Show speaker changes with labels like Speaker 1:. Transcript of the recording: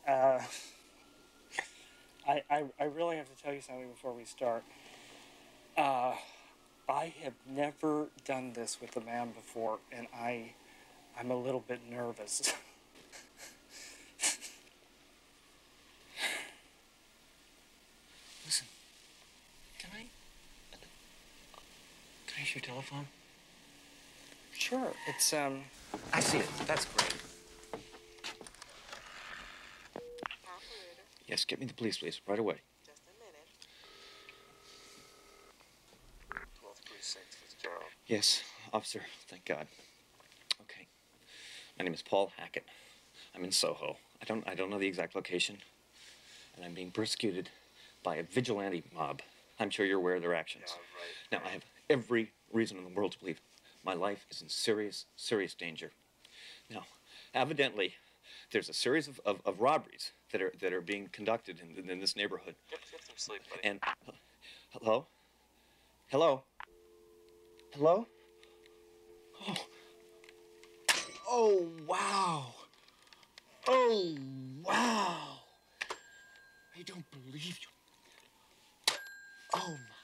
Speaker 1: Uh, I really have to tell you something before we start. I have never done this with a man before, and I'm a little bit nervous.
Speaker 2: Listen, can I use your telephone?
Speaker 1: Sure, it's,
Speaker 2: I see it. That's great.
Speaker 3: Operator.
Speaker 2: Yes, get me the police, please, right away.
Speaker 3: Just a minute. 12th Precinct, Fitzgerald.
Speaker 2: Yes, officer, thank God. Okay. My name is Paul Hackett. I'm in Soho. I don't know the exact location. And I'm being persecuted by a vigilante mob. I'm sure you're aware of their actions.
Speaker 3: Yeah, right.
Speaker 2: Now, I have every reason in the world to believe my life is in serious, serious danger. Now, evidently, there's a series of robberies that are being conducted in this neighborhood.
Speaker 3: Get some sleep, buddy.
Speaker 2: And, hello? Hello? Hello? Oh. Oh, wow. Oh, wow. I don't believe you. Oh, my.